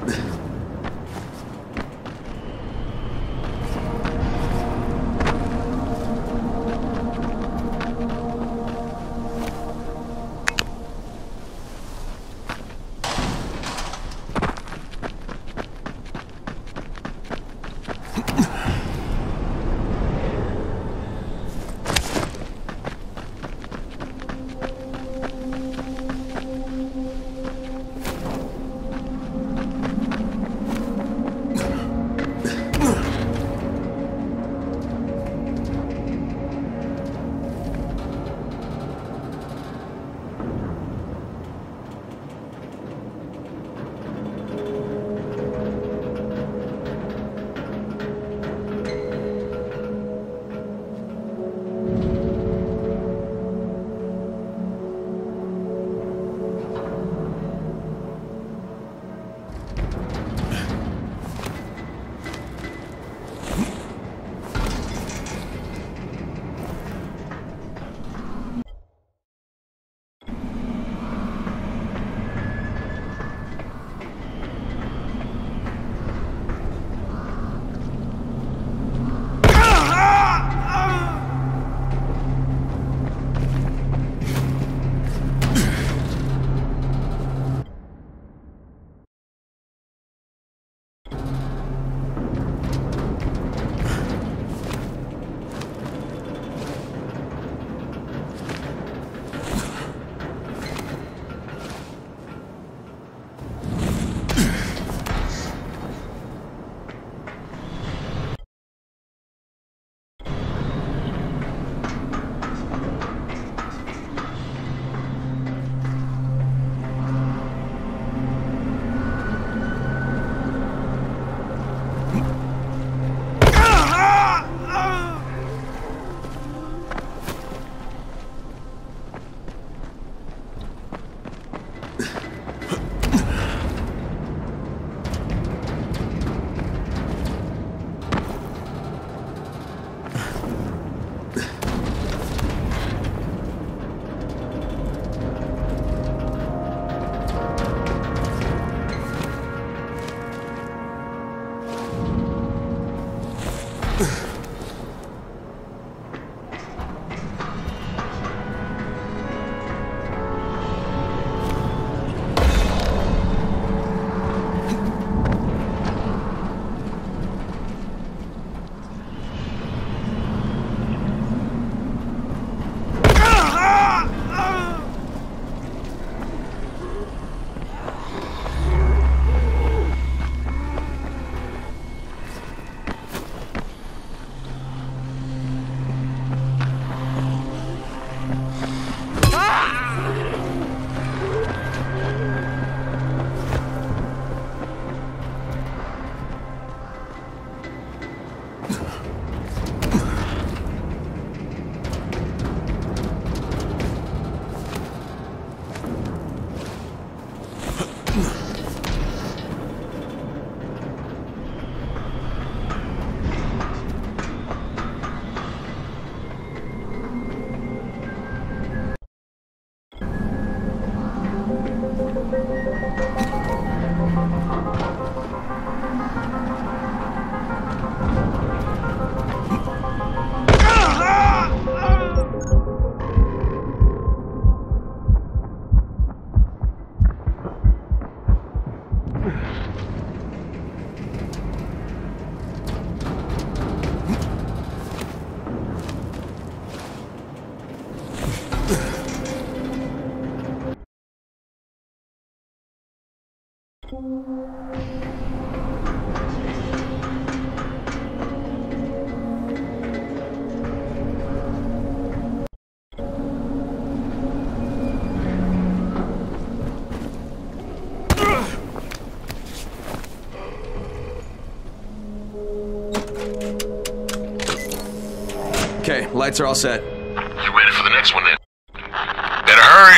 Okay, lights are all set. You ready for the next one then? Better hurry!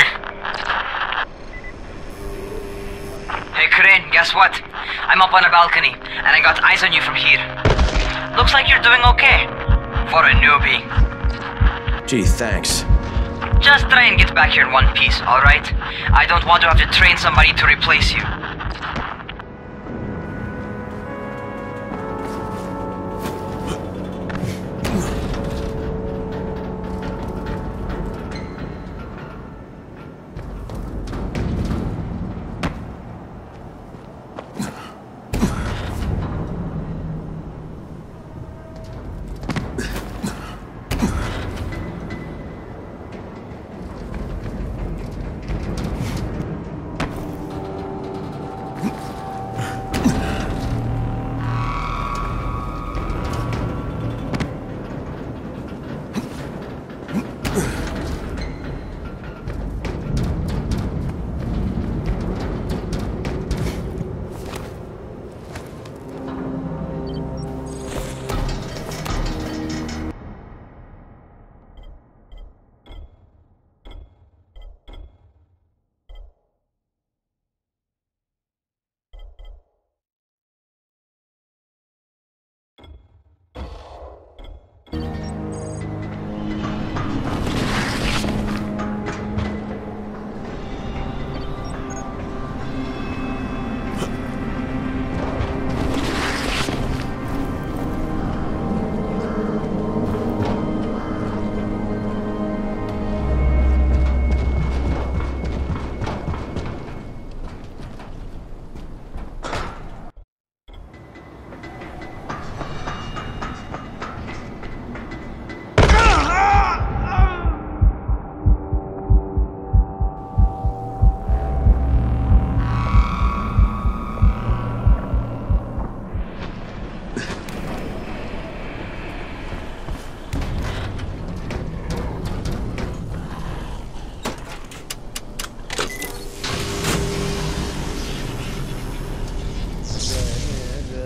Hey Crane, guess what? I'm up on a balcony, and I got eyes on you from here. Looks like you're doing okay. For a newbie. Gee, thanks. Just try and get back here in one piece, alright? I don't want to have to train somebody to replace you.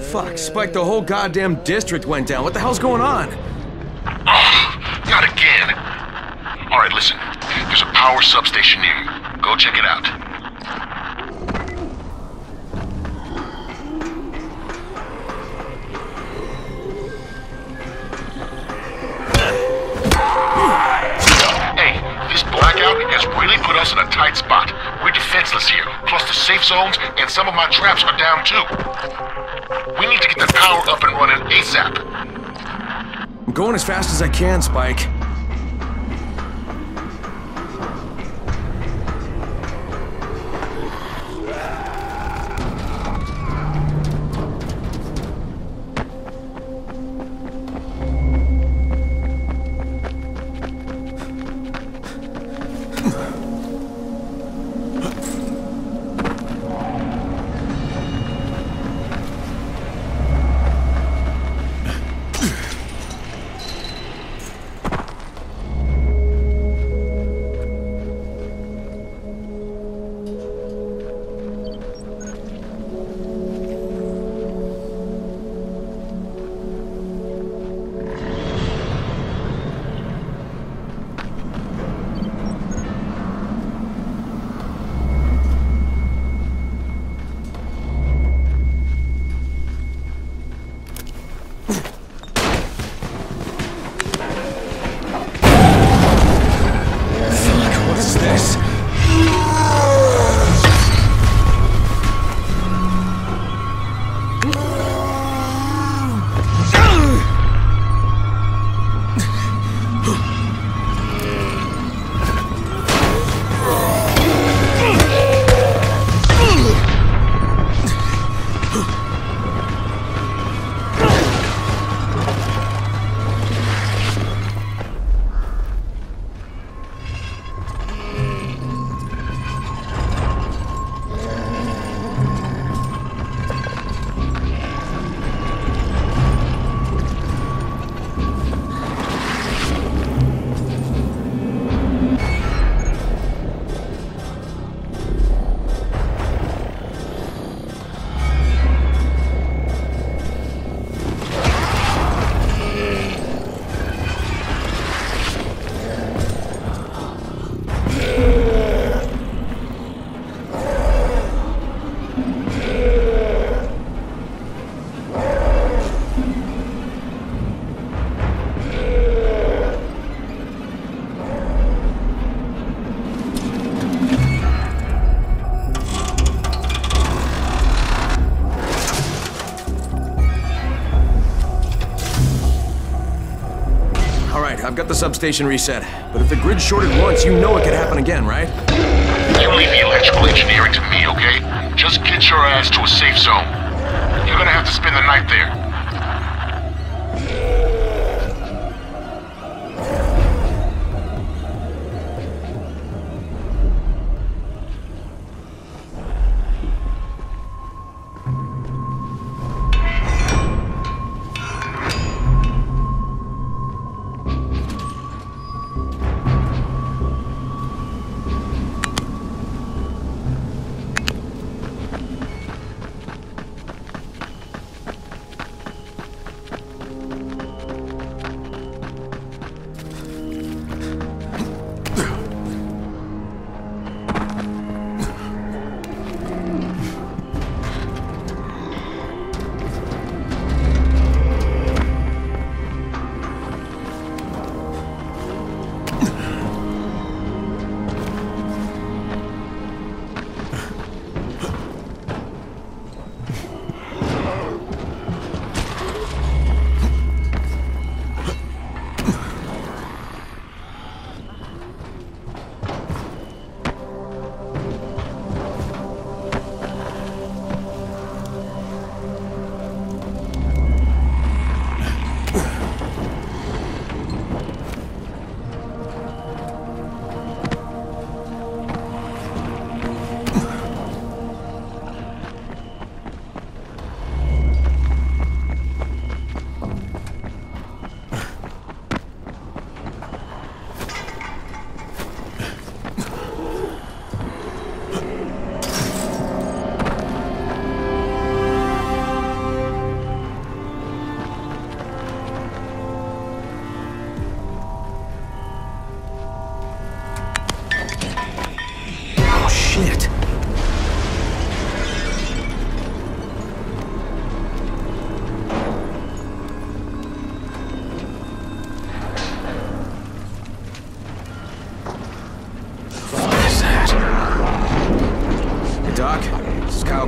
Fuck, Spike, the whole goddamn district went down. What the hell's going on? Oh, not again. Alright, listen. There's a power substation near you. Go check it out. Hey, this blackout has really put us in a tight spot. We're defenseless here. Plus the safe zones and some of my traps are down too. We need to get the power up and running ASAP. I'm going as fast as I can, Spike. I've got the substation reset. But if the grid shorted once, you know it could happen again, right? You leave the electrical engineering to me, okay? Just get your ass to a safe zone. You're gonna have to spend the night there.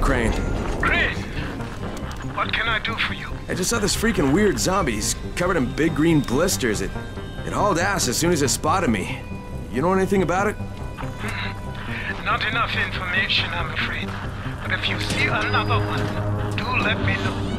wrong, Crane? Crane, what can I do for you? I just saw this freaking weird zombie. He's covered in big green blisters. It hauled ass as soon as it spotted me. You know anything about it? Not enough information, I'm afraid. But if you see another one, do let me know.